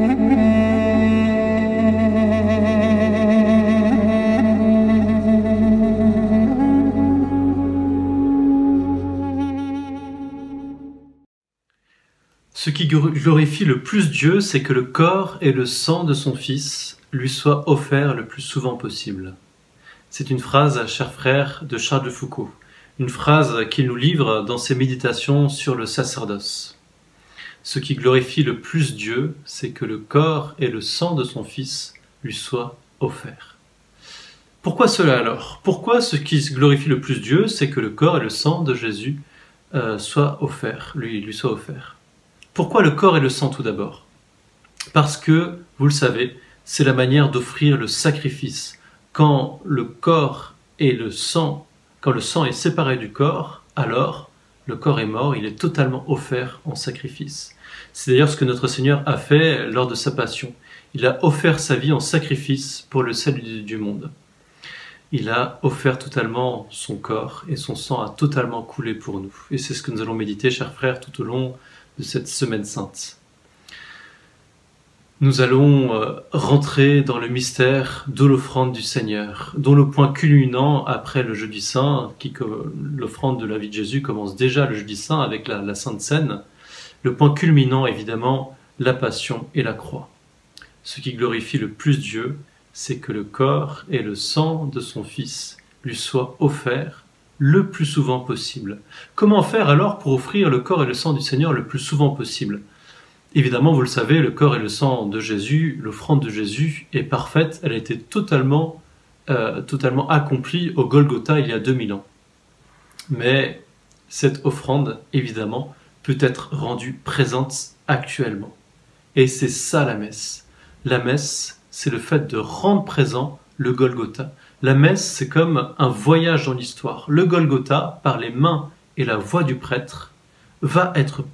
Ce qui glorifie le plus Dieu, c'est que le corps et le sang de son Fils lui soient offerts le plus souvent possible. C'est une phrase, chers frères, de Charles de Foucault, une phrase qu'il nous livre dans ses méditations sur le sacerdoce. Ce qui glorifie le plus Dieu, c'est que le corps et le sang de son Fils lui soient offerts. Pourquoi cela alors? Pourquoi ce qui glorifie le plus Dieu, c'est que le corps et le sang de Jésus soient offerts, lui soient offerts? Pourquoi le corps et le sang tout d'abord? Parce que, vous le savez, c'est la manière d'offrir le sacrifice. Quand le corps et le sang, quand le sang est séparé du corps, alors le corps est mort, il est totalement offert en sacrifice. C'est d'ailleurs ce que notre Seigneur a fait lors de sa passion. Il a offert sa vie en sacrifice pour le salut du monde. Il a offert totalement son corps et son sang a totalement coulé pour nous. Et c'est ce que nous allons méditer, chers frères, tout au long de cette semaine sainte. Nous allons rentrer dans le mystère de l'offrande du Seigneur, dont le point culminant après le Jeudi Saint, l'offrande de la vie de Jésus commence déjà le Jeudi Saint avec la Sainte Seine, le point culminant évidemment la Passion et la Croix. Ce qui glorifie le plus Dieu, c'est que le corps et le sang de son Fils lui soient offerts le plus souvent possible. Comment faire alors pour offrir le corps et le sang du Seigneur le plus souvent possible? Évidemment, vous le savez, le corps et le sang de Jésus, l'offrande de Jésus est parfaite, elle a été totalement accomplie au Golgotha il y a 2000 ans. Mais cette offrande, évidemment, peut être rendue présente actuellement. Et c'est ça la messe. La messe, c'est le fait de rendre présent le Golgotha. La messe, c'est comme un voyage dans l'histoire. Le Golgotha, par les mains et la voix du prêtre, va être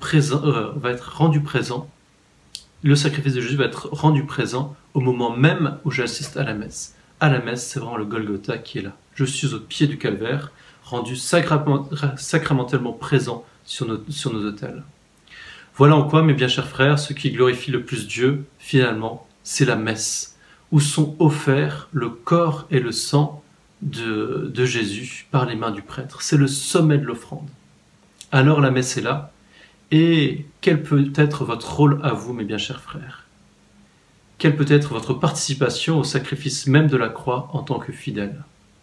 rendu présent. Le sacrifice de Jésus va être rendu présent au moment même où j'assiste à la messe. À la messe, c'est vraiment le Golgotha qui est là. Je suis au pied du calvaire, rendu sacramentellement présent sur nos autels. Voilà en quoi, mes bien chers frères, ce qui glorifie le plus Dieu, finalement, c'est la messe, où sont offerts le corps et le sang de Jésus par les mains du prêtre. C'est le sommet de l'offrande. Alors la messe est là, et quel peut être votre rôle à vous, mes bien chers frères? Quelle peut être votre participation au sacrifice même de la croix en tant que fidèles?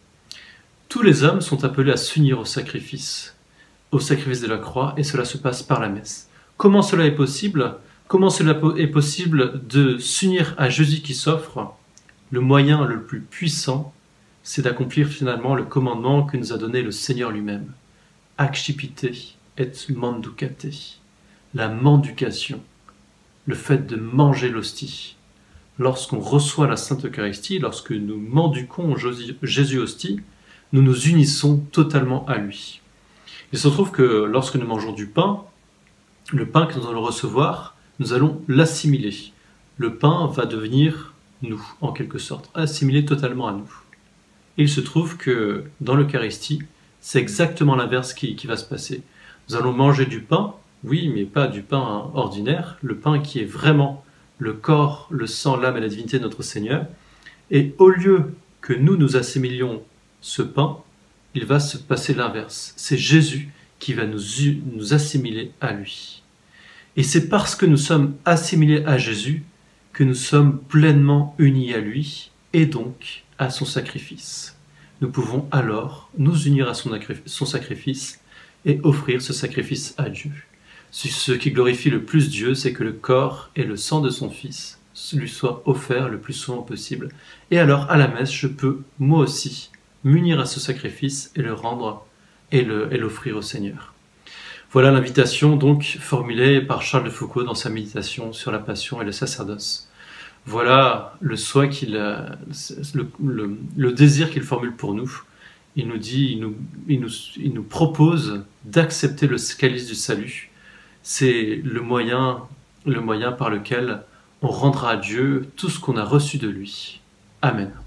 Tous les hommes sont appelés à s'unir au sacrifice de la croix, et cela se passe par la messe. Comment cela est possible? Comment cela est possible de s'unir à Jésus qui s'offre? Le moyen le plus puissant, c'est d'accomplir finalement le commandement que nous a donné le Seigneur lui-même. Accipite et menducate. La mendication, le fait de manger l'hostie. Lorsqu'on reçoit la Sainte Eucharistie, lorsque nous mendiquons Jésus hostie, nous nous unissons totalement à lui. Il se trouve que lorsque nous mangeons du pain, le pain que nous allons recevoir, nous allons l'assimiler. Le pain va devenir nous, en quelque sorte, assimilé totalement à nous. Et il se trouve que dans l'Eucharistie, c'est exactement l'inverse qui va se passer. Nous allons manger du pain, oui, mais pas du pain ordinaire, le pain qui est vraiment le corps, le sang, l'âme et la divinité de notre Seigneur. Et au lieu que nous assimilions ce pain, il va se passer l'inverse. C'est Jésus qui va nous assimiler à lui. Et c'est parce que nous sommes assimilés à Jésus que nous sommes pleinement unis à lui et donc à son sacrifice. Nous pouvons alors nous unir à son sacrifice et offrir ce sacrifice à Dieu. Ce qui glorifie le plus Dieu, c'est que le corps et le sang de son Fils lui soient offerts le plus souvent possible. Et alors, à la messe, je peux, moi aussi, m'unir à ce sacrifice et le rendre et l'offrir au Seigneur. Voilà l'invitation donc formulée par Charles de Foucault dans sa méditation sur la Passion et le sacerdoce. Voilà le souhait le désir qu'il formule pour nous. Il nous dit, il nous propose d'accepter le calice du salut. C'est le moyen par lequel on rendra à Dieu tout ce qu'on a reçu de lui. Amen.